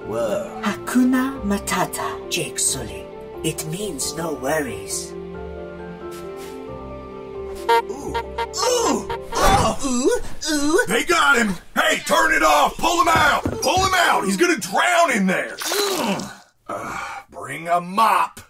Whoa. Hakuna Matata, Jake Sully. It means no worries. They got him! Hey, turn it off! Pull him out! Pull him out! He's gonna drown in there! Bring a mop!